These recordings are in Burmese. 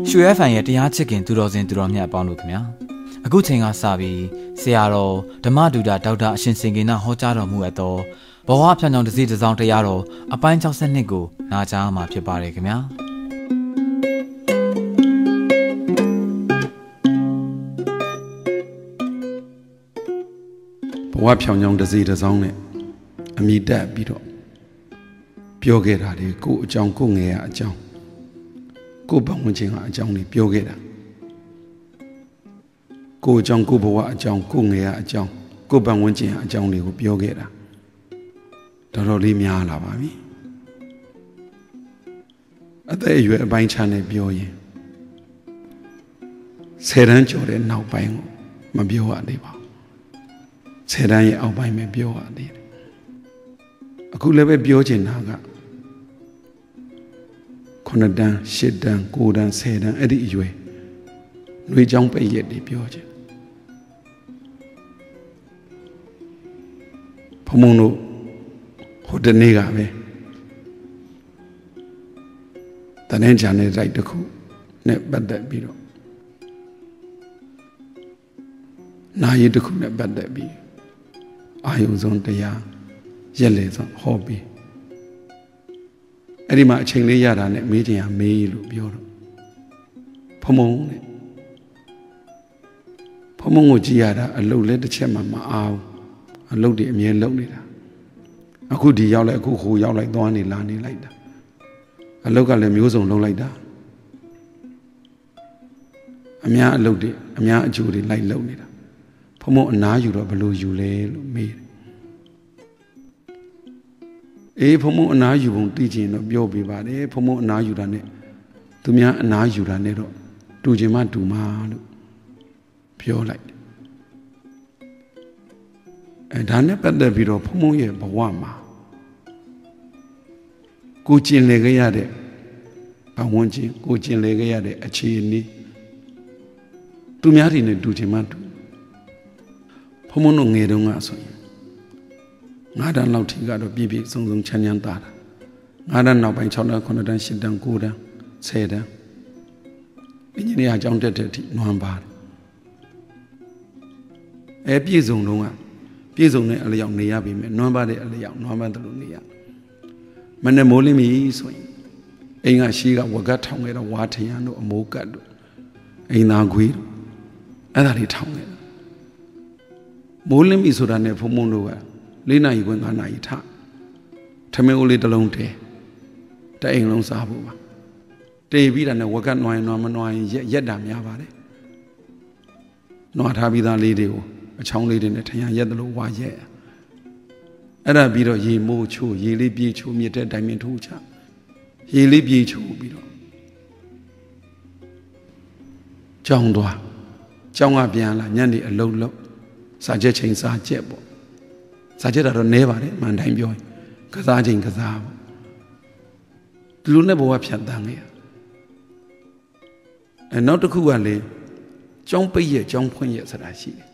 ရွှေ FM ရဲ့တရားချစ်ခင်သူတော်စင်သူတော်မြတ်ပေါင်းလို့ခင်ဗျာအခုချိန်ကစပြီးဆရာတော်ဓမ္မဒုတာဒေါက်တာအရှင်စင်ကေနဟောကြားတော်မူအပ်သောဘဝဖြောင်းချောင်းတစ်စီတစ်စောင်းတရားတော်အပိုင်း62ကိုနာကြားမှာဖြစ်ပါတယ်ခင်ဗျာဘဝဖြောင်းချောင်းတစ်စီတစ်စောင်းနဲ့အမိတက်ပြီးတော့ပြောခဲ့တာလေကိုအကြောင်းကိုငယ်ရအကြောင်းကိုဘဝဝင်ခြင်းကအကြောင်းတွေပြောခဲ့တာကိုအကြောင်းကိုဘဝအကြောင်းကိုငယ်ရအကြောင်းကိုဘဝဝင်ခြင်းအကြောင်းတွေကိုပြောခဲ့တာတော်တော်လေးများလာပါပြီအသက်အရွယ်အပိုင်းခြားနဲ့ပြောရင်10 တန်းကျော်တဲ့နောက်ပိုင်းကိုမပြောရသေးပါဘူး10 တန်းရဲ့အောက်ပိုင်းပဲပြောရသေးတယ်အခုလည်းပဲပြောချင်တာက9 တန်း10 တန်း9 တန်း10 တန်းအဲ့ဒီအရွယ်နှွေးချောင်းပိတ်ရက်တွေပြောချင်ဘုံဘုံတို့ဟိုတနေ့ကပဲတနင်္ဂနွေနေ့တိုက်တစ်ခုနဲ့ပတ်သက်ပြီးတော့နာရီတစ်ခုနဲ့ပတ်သက်ပြီးအာယုံဆုံးတရားရက်လေဆုံးဟောပြီးအဲ့ဒီမှာအချိန်လေးရတာနဲ့မေးချင်ရမေးလို့ပြောတော့ဖုံနဲ့ဖုံကိုကြည့်ရတာအလုတ်လည်းတစ်ချက်မှမအောင်အလုတ်တွေအမြဲလုံနေတာအခုဒီရောက်လိုက်အခုဟိုရောက်လိုက်သွားနေလာနေလိုက်တာအလုတ်ကလည်းမျိုးစုံလုံလိုက်တာအများအလုတ်တွေအများအကျိုးတွေလိုက်လုံနေတာဖုံအနားယူတော့ဘယ်လိုယူလဲလို့မေးတယ်အေးဖုံအနားယူပုံသိချင်တော့ပြောပြပါတယ်ဖုံအနားယူတာနဲ့သူများအနားယူတာနဲ့တော့တူချင်မှတူမှာလို့ပြောလိုက်ဒါနဲ့ပတ်သက်ပြီးတော့ဖုံရဲ့ဘဝမှာကိုကျင်လေခဲ့ရတဲ့ဘဝဝင်ခြင်းကိုကျင်လေခဲ့ရတဲ့အခြေအနေသူများတွေနဲ့တူချင်မှတူဖုံတို့ငယ်တုန်းကဆိုရင်9 တန်းလောက်ထိကတော့ပြည့်ပြည့်စုံစုံချမ်းချမ်းသာတာ9 တန်းနောက်ပိုင်း6 တန်း9 တန်း10 တန်း9 တန်း10 တန်းအင်ဂျင်နီယာကျောင်းတက်တဲ့အထိနွမ်းပါတယ်ပြည့်စုံတော့ကပြည့်စုံတဲ့အလျောက်နေရပြီမဲ့နွမ်းပါတဲ့အလျောက်နွမ်းပါတယ်လို့နေရမနဲ့မိုးလင်းပြီဆိုရင်အိမ်ကရှိကဝကတ်ထောင်ခဲ့တော့ဝါထရန်တို့အမိုးကတ်တို့အိမ်သားခွေးတို့အဲ့ဒါတွေထောင်ခဲ့မိုးလင်းပြီဆိုတာနဲ့ဖုံတို့က4 နာရီခွဲ5 နာရီထထမင်းအိုးလေးတစ်လုံးတဲတအိမ်လုံးစားဖို့ပါတေးပြီးတာနဲ့ဝကတ်နွားရင်နွားမနွားရင်ရက်တာများပါတယ်နွားထားပြီးသားလေးတွေကိုအချောင်းလေးတွေနဲ့ထရန်ရက်တယ်လို့ဝါရက်အဲ့ဒါပြီးတော့ရေမိုးချိုးရေလေးပြေးချိုးမြစ်တဲ့တိုင်ပင်ထိုးချရေလေးပြေးချိုးပြီးတော့ကြောင်းသွားကြောင်းကပြန်လာညနေအလုံးလုံးစားချက်ချိန်စားချက်ပေါ့စားချက်တော့နဲပါတယ်မှန်တိုင်းပြောရင်ကစားချိန်ကစားပေါ့ဒီလိုနဲ့ဘဝဖြတ်တန်းခဲ့ရနောက်တစ်ခုကလေကျောင်းပိတ်ရဲ့ကျောင်းဖွင့်ရဲ့ဆိုတာရှိတယ်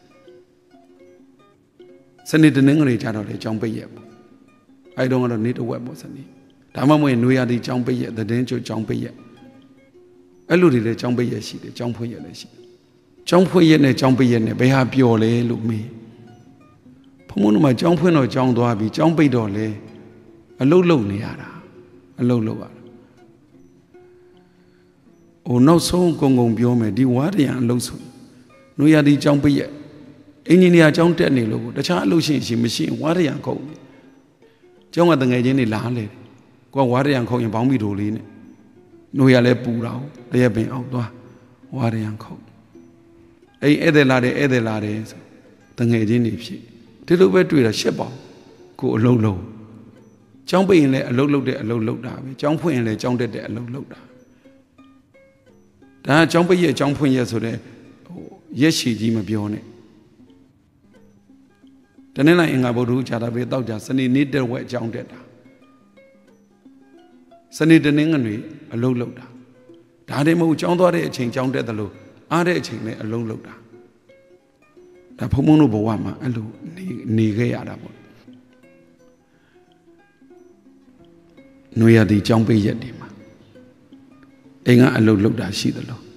စနေတနင်္ဂနွေကြတော့လေကျောင်းပိတ်ရဲ့ပေါ့အဲဒီတော့ကတော့နေတဝက်ပေါ့စနေဒါမှမဟုတ်နွေရာသီကျောင်းပိတ်ရဲ့သတင်းကျွကျောင်းပိတ်ရဲ့အဲ့လိုတွေလေကျောင်းပိတ်ရဲ့ရှိတယ်ကျောင်းဖွင့်ရဲ့လည်းရှိတယ်ကျောင်းဖွင့်ရဲ့နဲ့ကျောင်းပိတ်ရဲ့နဲ့ဘယ်ဟာပျော်လဲလို့မေးဘုံဘုံတို့မှာကျောင်းဖွင့်တော့ကျောင်းသွားပြီးကျောင်းပိတ်တော့လေအလုတ်လုံနေရတာအလုတ်လုံရတာဟိုနောက်ဆုံးကုံကုံပြောမယ်ဒီဝါရရန်အလုတ်ဆိုနွေရာသီကျောင်းပိတ်ရဲ့အင်ဂျင်နီယာကျောင်းတက်နေလို့တခြားအလုပ်ရှိမရှိဝါရရန်ခုံကျောင်းကတငယ်ချင်းတွေလာလေကိုကဝါရရန်ခုံရင်ဘောင်းမီတိုလေးနဲ့နှွေရလဲပူတာတရက်ပင်အောင်သွားဝါရရန်ခုံအဲ့ဧည့်သည်လာတယ်ဆိုတငယ်ချင်းတွေဖြစ်ဒီလိုပဲတွေ့တာရှစ်ပေါင်ကိုအလုံးလုံးကျောင်းပိတ်ရင်လည်းအလုံးလုံးတဲ့အလုံးလုံးတာပဲကျောင်းဖွင့်ရင်လည်းကျောင်းတက်တဲ့အလုံးလုံးတာဒါကကျောင်းပိတ်ရဲ့ကျောင်းဖွင့်ရဲ့ဆိုတဲ့ရက်ရှည်ကြီးမပြောနဲ့တနေ့လိုက်အင်္ဂါဗုဒ္ဓကြာတာပဲတောက်ကြစနေနေ့တက်ဝက်အကြောင်းတက်တာစနေတနင်္ဂနွေအလုံးလုံးတာဒါတည်းမဟုတ်ကျောင်းသွားတဲ့အချိန်ကျောင်းတက်တယ်လို့အားတဲ့အချိန်လည်းအလုံးလုံးတာဒါဘုံဘုံတို့ဘဝမှာအဲ့လိုနေခဲ့ရတာပေါ့နွေရာသီကျောင်းပိတ်ရက်တွေမှာအိမ်ကအလုပ်လုပ်တာရှိသလို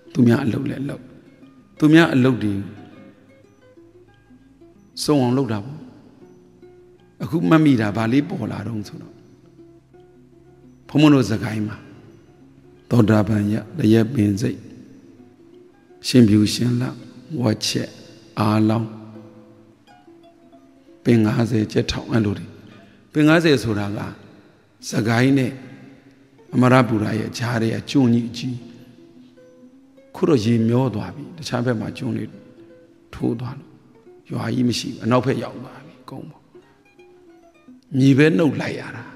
သူများအလုပ်လဲလုပ်သူများအလုပ်တွေစုံအောင်လုပ်တာပေါ့အခုမှတ်မိတာဗာလေးပေါ်လာတော့ဆိုတော့ဘုံမတို့စကိုင်းမှာသောတာပန်ရတရက်ပင်စိတ်ရှင်ဖြူရှင်လဝတ်ချက်အားလောင်းပင်90ကျက်ထောင်အဲ့လိုတွေပင်90ဆိုတာကစကိုင်းနဲ့အမရပူရရဲ့ဂျားရဲ့ကျွန်းကြီးကြီးခုတော့ရေမျောသွားပြီတခြားဘက်မှာကျွန်းတွေထိုးသွားလို့ရွာကြီးမရှိဘူးအနောက်ဘက်ရောက်သွားပြီကုန်းပေါ့မြေပဲနှုတ်လိုက်ရတာ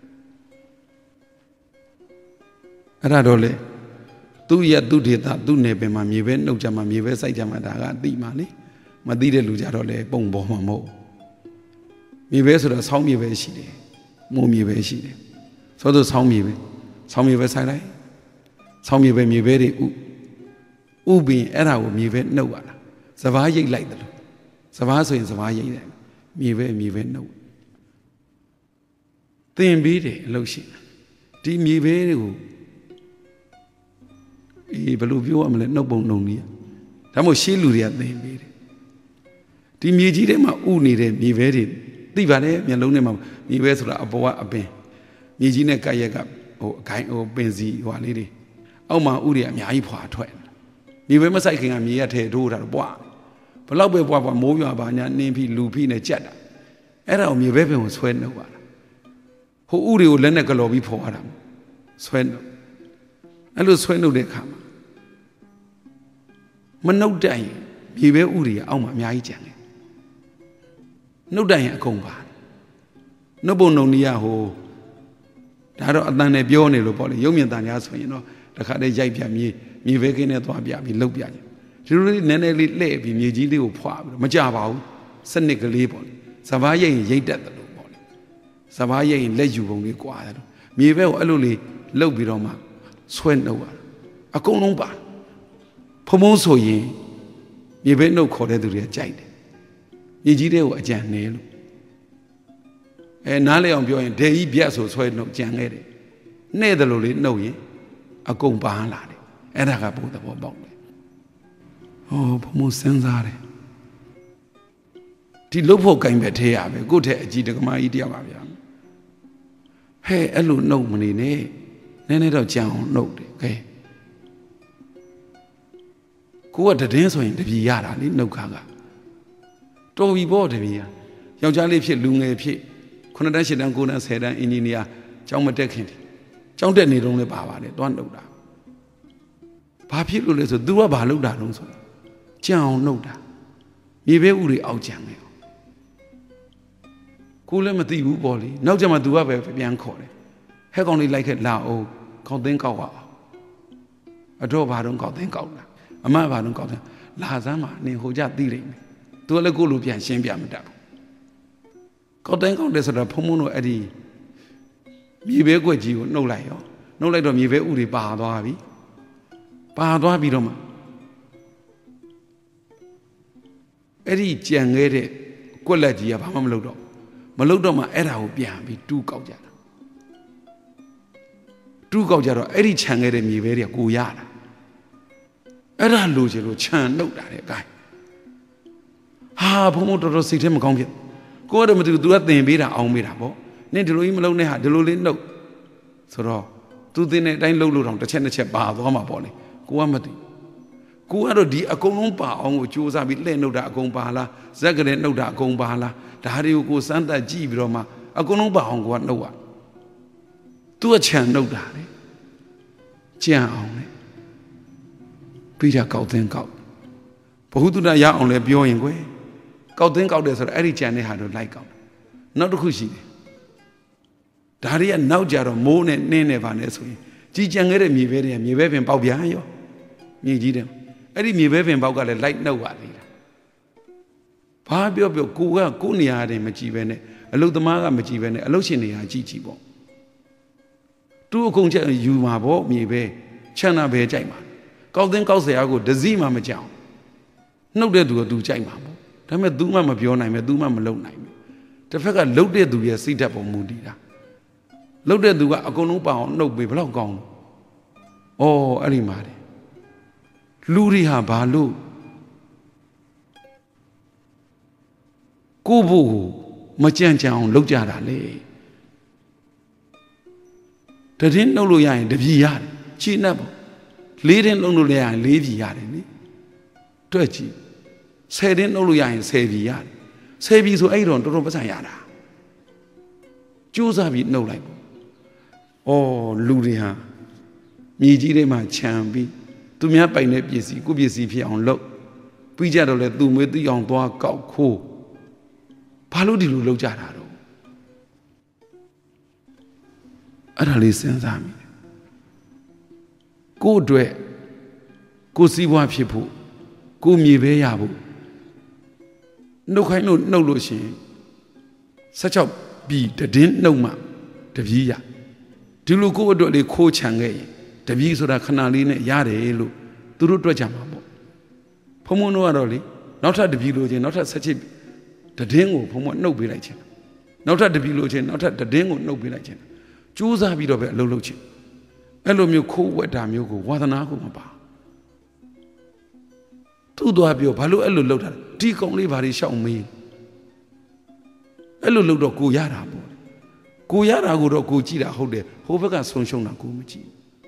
အဲ့ဒါတော့လေသူ့ရသူ့ဒေသသူ့နယ်ပင်မှာမြေပဲနှုတ်ကြမှာမြေပဲစိုက်ကြမှာဒါကအတိမှာလေမသိတဲ့လူကြတော့လေပုံပေါ်မှာမဟုတ်မြေပဲဆိုတော့ဆောင်းမြေပဲရှိတယ်မိုးမြေပဲရှိတယ်ဆိုတော့ဆောင်းမြေပဲဆောင်းမြေပဲဆိုင်လိုက်ဆောင်းမြေပဲမြေပဲတွေဥပင်အဲ့ဒါကိုမြေပဲနှုတ်ရတာစပားရိတ်လိုက်တယ်လို့စပားဆိုရင်စပားရိတ်တယ်မြေပဲနှုတ်သင်ပြီးတယ်အလုပ်ရှင်ဒီမြေပဲတွေကိုဘယ်လိုပြောရမလဲနှုတ်ပုံနှုံနည်းဒါမှမဟုတ်ရှေးလူတွေကသင်ပေးတယ်ဒီမြေကြီးထဲမှာဥနေတဲ့မြေပဲတွေသိပါတယ်မျက်လုံးထဲမှာမြေပဲဆိုတာအပေါ်ကအပင်မြေကြီးနဲ့ကပ်ရက်ကဟိုအခိုင်ဟိုပင်စီဟိုလေးတွေအောက်မှာဥတွေအများကြီးဖွာထွက်မြေပဲမဆိုင်ခင်ကမြေရထဲထိုးတာတော့ပွားဘလောက်ပဲပွားမိုးရွာပါညာနင်းပြီးလူဖိနဲ့ကြက်တာအဲ့ဒါကိုမြေပဲပင်ကိုဆွဲနှုတ်ပါလားဟိုဥတွေကိုလက်နဲ့ကလော်ပြီးဖော်ရတာဆွဲနှုတ်အဲ့လိုဆွဲနှုတ်တဲ့အခါမှာမနှုတ်တတ်ရင်မြေပဲဥတွေအောက်မှာအများကြီးကျန်တယ်နှုတ်တတ်ရင်အကုန်ပါနှုတ်ပုံနှုံနီးရဟိုဒါတော့အတန်နဲ့ပြောနေလို့ပေါ့လေရုပ်မြင်တန်ကြားဆိုရင်တော့တခါတည်းရိုက်ပြမြေပဲကင်းနဲ့သွားပြပြီးလှုပ်ပြကြဒီလိုလေးနည်းနည်းလေးလှည့်ပြီးမြေကြီးလေးကိုဖွာပြီးမကြပါဘူးစနစ်ကလေးပေါ့လေစပားရိတ်ရင်ရိတ်တတ်တယ်လို့ပေါ့လေစပားရိတ်ရင်လက်ယူပုံလေးကွာတယ်လို့မြေပဲကိုအဲ့လိုလေးလှုပ်ပြီးတော့မှဆွဲနှုတ်ရတာအကုန်လုံးပါဖုံဖုံးဆိုရင်မြေပဲနှုတ်ခေါ်တဲ့သူတွေကကြိုက်တယ်မြေကြီးတွေကိုအကြံနေလို့နားလေအောင်ပြောရင်ဒေကြီးပြတ်ဆိုဆွဲနှုတ်ကြံခဲ့တယ်နှဲ့တယ်လို့လေးနှုတ်ရင်အကုန်ပန်းလာတယ်အဲ့ဒါကဘုသဘောပေါက်တယ်ဟောဘုံမစဉ်းစားတယ်ဒီလုတ်ဖို့ကင်ပဲထဲရပဲကိုယ့်ထက်အကြီးတက္ကမကြီးတယောက်ပါဗျာဟဲ့အဲ့လိုနှုတ်မနေနဲ့နည်းနည်းတော့ကြံအောင်နှုတ်တယ်ကဲကိုကတည်င်းဆိုရင်တပြီရတာလေနှုတ်ခါကတော်ပြီပေါ့တပြီရယောက်ျားလေးဖြစ်လူငယ်ဖြစ်9တန်း10တန်း9တန်း10တန်းအင်ဂျင်နီယာကျောင်းမတက်ခင်ကျောင်းတက်နေတော့လည်းပါပါတယ်တွန်းနှုတ်တာဘာဖြစ်လို့လဲဆို तू ကဘာလုပ်တာတုံးဆိုကြံအောင်နှုတ်တာမြေပဲဥတွေအောက်ကြံနေကိုလည်းမသိဘူးပေါ့လေနောက်ကျမှ तू ကပဲပြန်ခေါ်တယ်ဟဲ့ကောင်လေးလိုက်ခဲ့လာအောင်ကောက်သိန်းကောက်အောင်အတော့ဘာတော့ကောက်သိန်းကောက်တာအမဘာတော့ကောက်တယ်လာစမ်းမှာနင်ဟိုကြသိလိမ့်မယ် तू လည်းကိုလိုပြန်ရှင်းပြမတတ်ဘူးကောက်သိန်းကောက်တယ်ဆိုတော့ဖုံဖုံတို့အဲ့ဒီမြေပဲကွက်ကြီးကိုနှုတ်လိုက်ရောနှုတ်လိုက်တော့မြေပဲဥတွေပါသွားပြီပါသွားပြီးတော့မှအဲ့ဒီကြံခဲ့တဲ့ကွက်လက်ကြီးကဘာမှမလုပ်တော့မှအဲ့ဒါကိုပြန်ပြီးတူးကောက်ကြတာတူးကောက်ကြတော့အဲ့ဒီခြံခဲ့တဲ့မြေပဲတွေကကိုရတာအဲ့ဒါလိုချင်လို့ခြံနှုတ်တာတဲ့ gain ဟာဘုံဘုံတော်တော်စိတ်ထဲမကောင်းဖြစ်ကိုကတော့မသိဘူး तू ကသင်ပေးတာအောင်ပေးတာပေါ့နင်ဒီလိုကြီးမလုပ်နဲ့ဟာဒီလိုလေးနှုတ်ဆိုတော့ तू သင်တဲ့အတိုင်းလှုပ်လို့တော့တစ်ချက်နှစ်ချက်ပါသွားမှာပေါ့လေကိုကမသိကိုကတော့ဒီအကုန်လုံးပါအောင်ကိုစူးစမ်းပြီးလှည့်နှုတ်တာအကုန်ပါလားဇက်ကလေးနှုတ်တာအကုန်ပါလားဒါတွေကိုကိုစမ်းသပ်ကြည့်ပြီးတော့မှအကုန်လုံးပါအောင်ကိုကနှုတ်ရသူကခြံနှုတ်တာလေကြံအောင်လေပြီးတာကောက်သိန်းကောက်ဘဟုတုတရအောင်လဲပြောရင်ကွယ်ကောက်သိန်းကောက်တယ်ဆိုတော့အဲ့ဒီကြံတဲ့ဟာတော့လိုက်ကောက်နောက်တစ်ခုရှိတယ်ဒါတွေကနောက်ကြတော့မိုးနဲ့နှင်းနဲ့ပါနဲ့ဆိုရင်ကြီးကြံခဲ့တဲ့မြေပဲတွေကမြေပဲပင်ပေါက်ပြန်ရောမြေကြီးတယ်အဲ့ဒီမြေပဲပင်ပေါက်ကလည်းလိုက်နှုတ်ပါသေးတာဘာပြောကိုကကိုနေရာတွေမကြည့်ပဲနဲ့အလုသမားကမကြည့်ပဲနဲ့အလုရှင်နေရာကြည့်ပေါ့သူ့အကုန်ချက်ယူမှာပေါ့မြေပဲချမ်းသာပဲကြိုက်မှာကောက်သိန်းကောက်စရာကိုဒစီမှမကြောက်နှုတ်တဲ့သူကသူကြိုက်မှာပေါ့ဒါပေမဲ့ तू မှမပြောနိုင်ပဲ तू မှမလုပ်နိုင်ဘူးတစ်ဖက်ကလှုပ်တဲ့သူရဲ့စိတ်ဓာတ်ပုံမူတည်တာလှုပ်တဲ့သူကအကုန်လုံးပအောင်နှုတ်ပေးဘယ်လောက်ကောင်းလဲ။အော်အဲ့ဒီမှာတယ်လူတွေဟာဘာလို့ကိုဖို့မကြံ့ကြံအောင်လုပ်ကြတာလေတတင်းနှုတ်လို့ရရင်တပြည်ရတယ်ခြေနှက်ပေါ့လေးတင်းနှုတ်လို့ရရင်လေးပြည်ရတယ်နိတွက်ကြည့်10တင်းနှုတ်လို့ရရင်10ပြည်ရတယ်10ပြည်ဆိုအဲ့တော့တော်တော်ပတ်စံရတာကြိုးစားပြီးနှုတ်လိုက်ပေါ့ဩလူတွေဟာမြေကြီးထဲမှာခြံပြီးသူများပိုင်တဲ့ပစ္စည်းကိုပစ္စည်းဖြစ်အောင်လုပ်ပြီးကြတော့လေသူမွေးသိအောင်သွားကောက်ခိုးဘာလို့ဒီလိုလုပ်ကြတာတော့အဲ့ဒါလေးစဉ်းစားမိတယ်ကို့အတွက်ကိုစီးပွားဖြစ်ဖို့ကိုမြေပဲရဖို့နှုတ်ခိုင်းလို့နှုတ်လို့ရှိရင်16ပြီးတည်င်းနှုတ်မှတပည့်ရဒီလိုကို့အတွက်လေးခိုးချံခဲ့ရင်တပည့်ဆိုတာခဏလေးနဲ့ရတယ်လို့သူတို့တွက်ကြမှာပေါ့ဖုံဖုံတို့ကတော့လေနောက်ထပ်တပည့်လို့ချင်းနောက်ထပ်17တည်င်းကိုဖုံဖုံနှုတ်ပေးလိုက်ခြင်းနောက်ထပ်တပည့်လို့ချင်းနောက်ထပ်တည်င်းကိုနှုတ်ပေးလိုက်ခြင်းကြိုးစားပြီးတော့ပဲအလုပ်လုပ်ခြင်းအဲ့လိုမျိုးခိုးဝက်တာမျိုးကိုဝါသနာကိုမပါသူ့သွားပြောဘာလို့အဲ့လိုလုပ်တာလဲဒီကောင်လေးဘာတွေရှောက်မေးအဲ့လိုလုပ်တော့ကိုရတာပေါ့ကိုရတာကိုတော့ကိုကြည့်တာဟုတ်တယ်ဟိုဘက်ကဆုံးရှုံးတာကိုမကြည့်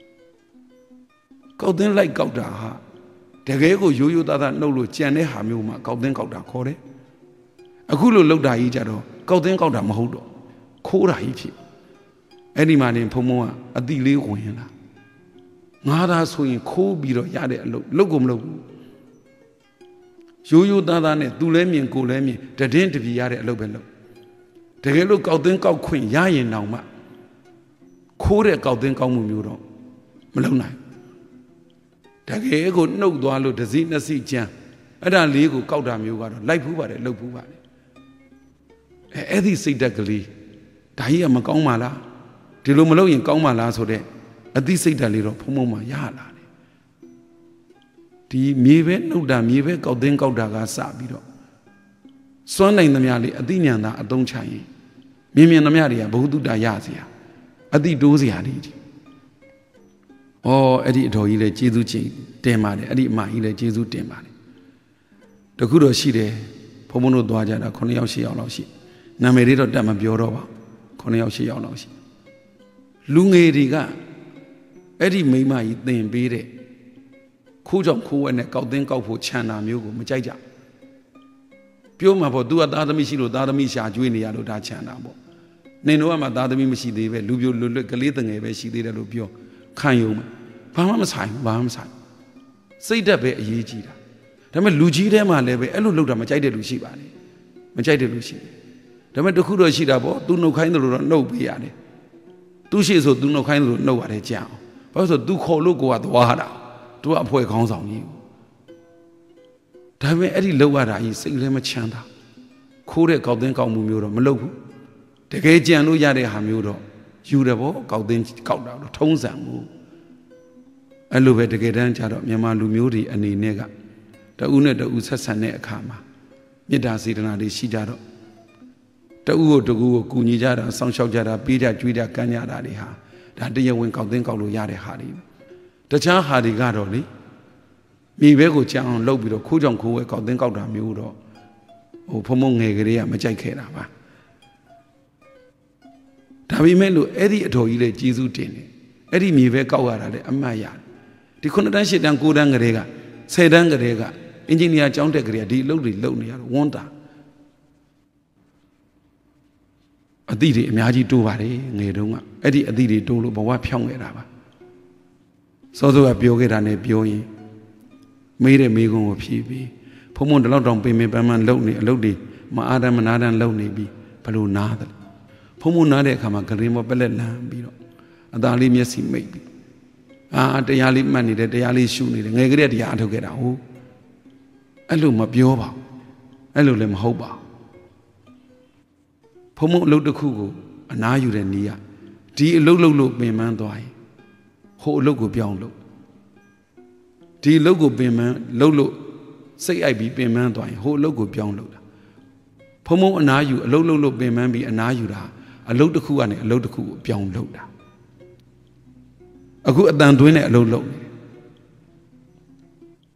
ကောက်တင်းလိုက်ကောက်တာဟာတကယ်ကိုရိုးရိုးသားသားနှုတ်လို့ကြံတဲ့ဟာမျိုးမှာကောက်တင်းကောက်တာခေါ်တယ်အခုလိုလုပ်တာကြီးကြတော့ကောက်တင်းကောက်တာမဟုတ်တော့ခိုးတာကြီးဖြစ်အဲ့ဒီမှာနေဖုံဖုံကအတိလေးဝင်လာငါးသားဆိုရင်ခိုးပြီးတော့ရတဲ့အလုပ်ကိုမလုပ်ဘူးရိုးရိုးသားသားနဲ့သူလဲမြင်ကိုလဲမြင်တည်င်းတပြည်ရတဲ့အလုပ်ပဲလုပ်တကယ်လို့ကောက်တင်းကောက်ခွင့်ရရင်တောင်မှခိုးတဲ့ကောက်တင်းကောက်မှုမျိုးတော့မလုပ်နိုင်တကယ်ကိုနှုတ်သွားလို့တစ်စီးနှစ်စီးကြမ်းအဲ့ဒါလေးကိုကောက်တာမျိုးကတော့လိုက်ဖူးပါတယ်လှုပ်ဖူးပါတယ်အဲ့ဒီစိတ်ဓာတ်ကလေးဒါကြီးကမကောင်းပါလားဒီလိုမလုပ်ရင်ကောင်းပါလားဆိုတဲ့အသိစိတ်ဓာတ်လေးတော့ဖုံဖုံမှရလာတယ်ဒီမြေပဲနှုတ်တာမြေပဲကောက်တင်းကောက်တာကစပြီးတော့စွမ်းနိုင်သမျှလေးအသိဉာဏ်သာအသုံးချရင်မြင်မြင်သမျှတွေကဘ ഹു တုတ္တရစရာအသိတိုးစရာတွေကြီးဩအဲ့ဒီအတော်ကြီးလဲကျေးဇူးချင်းတင်ပါတယ်အဲ့ဒီအမကြီးလဲကျေးဇူးတင်ပါတယ်တခုတော့ရှိတယ်ဘုံဘုံတို့သွားကြတာ9ယောက်10ယောက်လောက်ရှိနာမည်လေးတော့တက်မပြောတော့ပါ9ယောက်10ယောက်လောက်ရှိလူငယ်တွေကအဲ့ဒီမိမကြီးသင်ပေးတဲ့ခိုးကြောင့်ခိုးဝဲနဲ့ကောက်တင်းကောက်ဖို့ခြံတာမျိုးကိုမကြိုက်ကြပြောမှာပေါ့ तू ကသားသမီးရှိလို့သားသမီးရှာကျွေးနေရလို့ဒါခြံတာပေါ့နင်တို့ကမှသားသမီးမရှိသေးပဲလူပြိုလွတ်လွတ်ကလေးတငယ်ပဲရှိသေးတယ်လို့ပြောခံယုံဘာမှမဆိုင်ဘူးဘာမှမဆိုင်စိတ်ဓာတ်ပဲအရေးကြီးတာဒါပေမဲ့လူကြီးထဲမှာလည်းပဲအဲ့လိုလုပ်တာမကြိုက်တဲ့လူရှိပါလေမကြိုက်တဲ့လူရှိတယ်ဒါပေမဲ့တခုတော့ရှိတာပေါ့ तू နှုတ်ခိုင်းတယ်လို့တော့နှုတ်ပေးရတယ်သူရှိဆို तू နှုတ်ခိုင်းတယ်လို့နှုတ်ရတယ်ကြအောင်ဘာလို့ဆို तू ခေါ်လို့ကိုကသွားတာ तू ကအဖွဲခေါင်းဆောင်ကြီးဒါပေမဲ့အဲ့ဒီလောက်ရတာကြီးစိတ်လည်းမချမ်းသာခိုးတဲ့ကောက်တင်းကောက်မှုမျိုးတော့မလုပ်ဘူးတကယ်ကြံလို့ရတဲ့ဟာမျိုးတော့ယူတယ်ပေါ့ကောက်တင်းကောက်တာတော့ထုံးစံမှုအဲ့လိုပဲတကယ်တမ်းကျတော့မြန်မာလူမျိုးတွေအနေနဲ့ကတဦးနဲ့တဦးဆက်ဆံတဲ့အခါမှာမေတ္တာစေတနာတွေရှိကြတော့တဦးကိုတကူကိုကူညီကြတာစောင့်ရှောက်ကြတာပေးကြကျွေးကြကမ်းကြတာတွေဟာဒါတရားဝင်ကောက်တင်းကောက်လို့ရတဲ့ဟာတွေတခြားဟာတွေကတော့လေမိဘကိုကြံအောင်လုပ်ပြီးတော့ခိုးကြောင်ခိုးဝဲကောက်တင်းကောက်တာမျိုးတော့ဟိုဖုံဖုံငယ်ကလေးကမကြိုက်ခဲ့တာပါဒါပေမဲ့လို့အဲ့ဒီအတော်ကြီးလေကျေးဇူးတင်တယ်အဲ့ဒီမိဘကောက်ရတာလေအမှတ်ရတယ်ဒီ9တန်း10တန်း9တန်းကလေးက10တန်းကလေးကအင်ဂျင်နီယာကျောင်းတက်ကလေးကဒီအလုပ်တွေလုပ်နေရတော့ဝန်တာအသည့်တွေအများကြီးတိုးပါတယ်ငယ်တုန်းကအဲ့ဒီအသည့်တွေတိုးလို့ဘဝဖြောင်းခဲ့တာပါစောစောကပြောခဲ့တာနဲ့ပြောရင်မေးတဲ့မေးခွန်းကိုဖြေပြီးဖုံဖုံတလောက်တောင်ပင်ပင်ပန်းပန်းလုပ်နေအလုပ်တွေမအားတမ်းမနာတမ်းလုပ်နေပြီးဘလို့နားတယ်ဖုံဖုံနားတဲ့အခါမှာဂရင်မပလက်လန်းပြီးတော့အသာလေးမျက်စိမိတ်ပြီးတရားလေးမှတ်နေတယ်တရားလေးရှုနေတယ်ငယ်ကလေးတရားအထုတ်ခဲ့တာဟုတ်အဲ့လိုမပြောပါဘူးအဲ့လိုလည်းမဟုတ်ပါဘူးဖုံဖုံအလုပ်တစ်ခုကိုအနားယူတဲ့နေရဒီအလုပ်လုပ်လို့ပင်ပန်းသွားရင်ဟိုအလုပ်ကိုပြောင်းလို့ဒီအလုပ်ကိုပင်ပန်းလုပ်လို့စိတ်အိုက်ပြီးပင်ပန်းသွားရင်ဟိုအလုပ်ကိုပြောင်းလို့တာဖုံဖုံအနားယူအလုပ်လုပ်လို့ပင်ပန်းပြီးအနားယူတာအလုပ်တစ်ခုကနေအလုပ်တစ်ခုကိုပြောင်းလို့တာအခုအတန်သွင်းတဲ့အလုပ်လုပ်နေ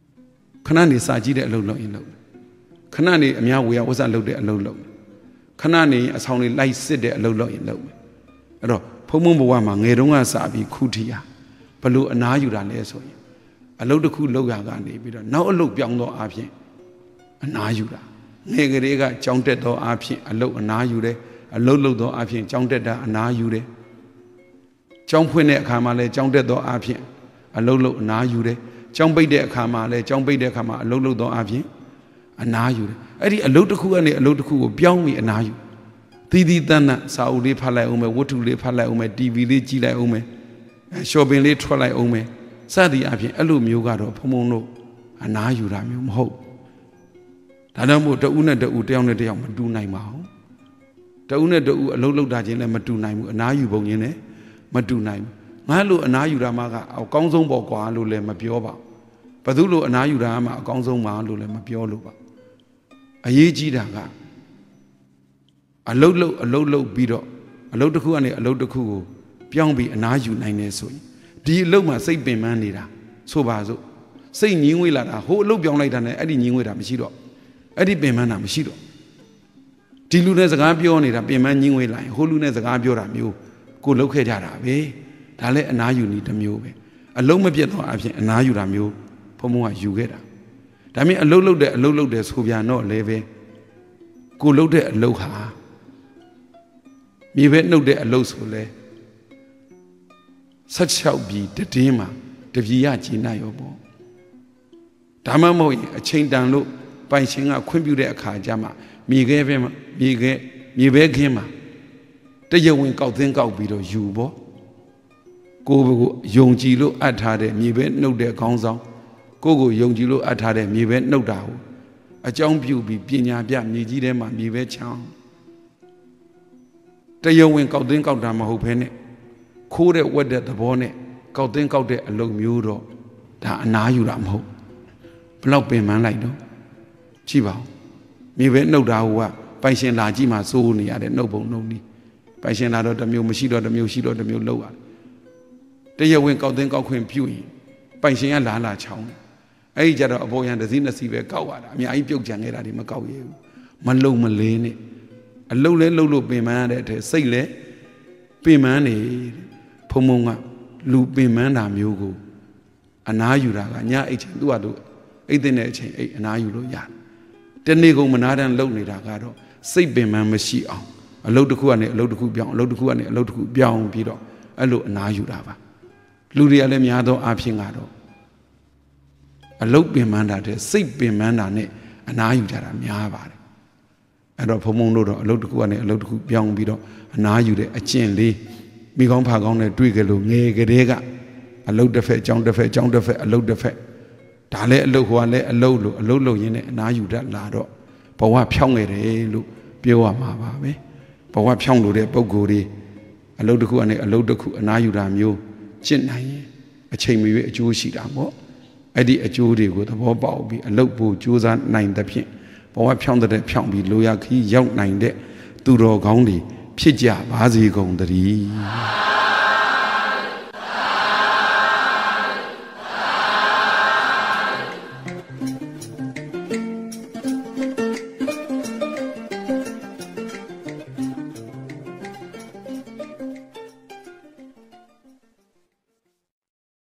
Kanani Sajid alone in low. Kanani Amia we was a load a low. Kanani as only light sit there low in low. Pomumbuama, Nerunga Sabi, Kutia, Palu and Ayuda Leso. A load of cool logagani, now look beyond the Api, an Ayuda. Negrega, Jounted do Api, a low an Ayude, a low do Api, Jounted an Ayude. Jompune Kamale, Jounted do Api, a low an Ayude, Jombe de Kamale, Jombe de Kama, a low do Api, an Ayude. Eddie, a load of cool and a load of cool beyond me an Ayu. Tidi Dana, Saudi Pala Ume, Wotuli Pala Ume, DVD Gila Ume, Shopping Late Twilight Ume, Sadi Api, Alum Yugado, Pomono, and Ayuram Hope. Tadamo, the Una de Udeon de Madu Naimao. The Una de Lolo Dajin and Madu Naim, and Ayubone, Madu Naim. Malu and Ayuramaga, our Gonzo Bogua, Lule Mapioba. Padulo and Ayurama, Gonzo Malule Mapioluba. A Yejidaga. A low beat up. A low the coup and a low the coup. Pyongbi and Aju nine so. Do you low my say Bemanida? So bazo. Say new will at a whole low beyond like an Eddie new with a Michido. Eddie Bemana Michido. Tilunas a Gabio need a Beman new way line. Holunas a Gabio Ramu. Go locate Arabe. Dale and Aju need a mule. A low Mabiato and Aju Ramu. Pomoa Jugeda. Dami a low des who are not leve. Go load a low ha. Me went no de a low sole. Such shall be the dema, the Viachi Nayobo. Damamo, a chain down low, by saying a quimbude a kajama, me gave him, me beg him. The young out think I'll be the Jubo. Go young Gilo at Hade, me went no de council. Go young Gilo at Hade, me went no doubt. A jump you be Pina Biam, me did them and me wet chown. The young out think out Dama Hopene. Code it what the bonnet, go think out there a low muro. That an Ayuram hope. Block be man like no. Chiba. Me went no doubt, by saying La Jima so near the noble no need. By saying out of the mule, Mashido, the mule, Shido, the mule lower. The young went out think out Queen Pewing. By saying La Chow. I got a boy and the Zina Siva Coward. I mean, I built Jangera in Macau. Malo Malene. A low be man at a sailor. Be man. Pomonga, Lu Bimanda Mugo, an Ayura, Nya H. Duado, 18 H. an Ayuro Yan. Then they go Manada and Lonely Dagado, say Biman Machia, a load of Kuane, a load of Kubian, a load of Kuane, a load of Kubian Pido, a load an Ayurava. Ludia Lemiado Apingado. A load Bimanda, say Bimanda, an Ayura Miavar. And a Pomono, a load of Kuane, a load of Kubian Pido, an Ayure, a chain lee. Me gone pag on a twiggle, Negerega, a load the fat, John the fat, a load the fat. Dale a low, a low, in it, and I you that lado. But what pyong it, look, Pioa Mava, but what pyong do they bogori, a load the coup and a load the coup, and I you damn you, chin a chain me a Jewish damo. I did a Judy with a bob, be a low boo, Jews and 9 the pin. But what pyong the pyong be loyal key, young 9 de, 2 dog only. Pija, Bazi Gondari.